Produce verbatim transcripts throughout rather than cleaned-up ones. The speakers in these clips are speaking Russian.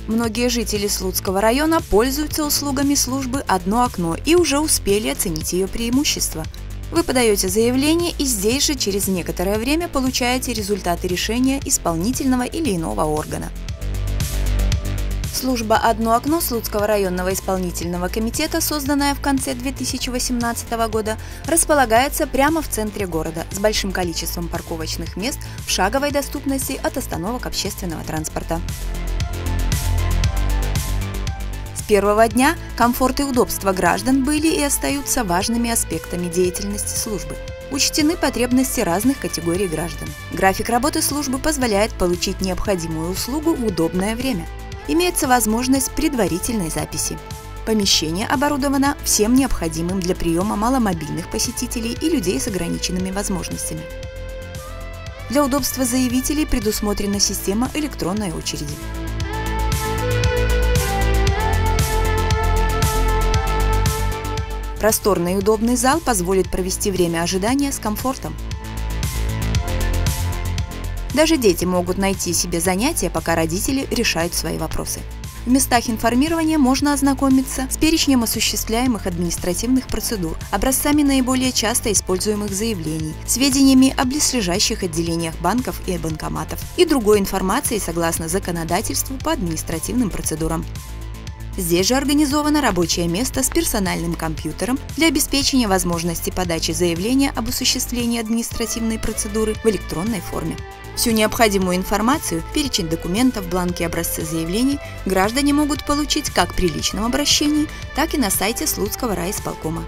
Многие жители Слуцкого района пользуются услугами службы «Одно окно» и уже успели оценить ее преимущества. Вы подаете заявление и здесь же через некоторое время получаете результаты решения исполнительного или иного органа. Служба «Одно окно» Слуцкого районного исполнительного комитета, созданная в конце две тысячи восемнадцатого года, располагается прямо в центре города с большим количеством парковочных мест в шаговой доступности от остановок общественного транспорта. С первого дня комфорт и удобство граждан были и остаются важными аспектами деятельности службы. Учтены потребности разных категорий граждан. График работы службы позволяет получить необходимую услугу в удобное время. Имеется возможность предварительной записи. Помещение оборудовано всем необходимым для приема маломобильных посетителей и людей с ограниченными возможностями. Для удобства заявителей предусмотрена система электронной очереди. Просторный и удобный зал позволит провести время ожидания с комфортом. Даже дети могут найти себе занятия, пока родители решают свои вопросы. В местах информирования можно ознакомиться с перечнем осуществляемых административных процедур, образцами наиболее часто используемых заявлений, сведениями о близлежащих отделениях банков и банкоматов и другой информацией согласно законодательству по административным процедурам. Здесь же организовано рабочее место с персональным компьютером для обеспечения возможности подачи заявления об осуществлении административной процедуры в электронной форме. Всю необходимую информацию, перечень документов, бланки и образцы заявлений граждане могут получить как при личном обращении, так и на сайте Слуцкого райисполкома.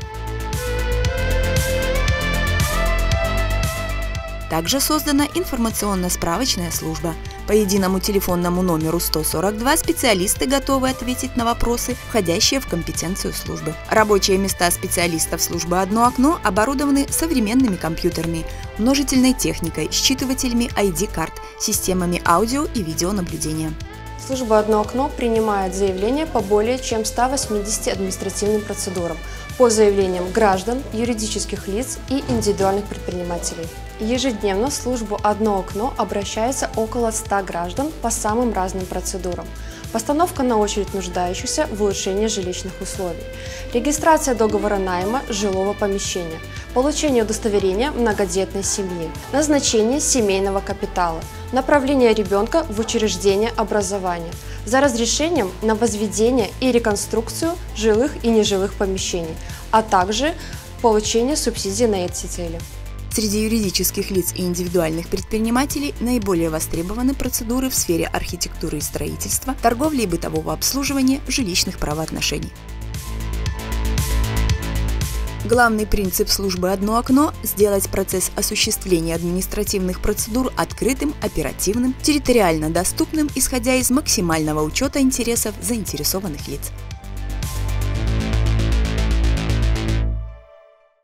Также создана информационно-справочная служба. По единому телефонному номеру сто сорок два специалисты готовы ответить на вопросы, входящие в компетенцию службы. Рабочие места специалистов службы «Одно окно» оборудованы современными компьютерами, множительной техникой, считывателями ай ди-карт, системами аудио и видеонаблюдения. Служба «Одно окно» принимает заявления по более чем ста восьмидесяти административным процедурам по заявлениям граждан, юридических лиц и индивидуальных предпринимателей. Ежедневно в службу «Одно окно» обращается около ста граждан по самым разным процедурам. Постановка на очередь нуждающихся в улучшении жилищных условий, регистрация договора найма жилого помещения, получение удостоверения многодетной семьи, назначение семейного капитала, направление ребенка в учреждение образования, за разрешением на возведение и реконструкцию жилых и нежилых помещений, а также получение субсидий на эти цели. Среди юридических лиц и индивидуальных предпринимателей наиболее востребованы процедуры в сфере архитектуры и строительства, торговли и бытового обслуживания, жилищных правоотношений. Главный принцип службы «Одно окно» – сделать процесс осуществления административных процедур открытым, оперативным, территориально доступным, исходя из максимального учета интересов заинтересованных лиц.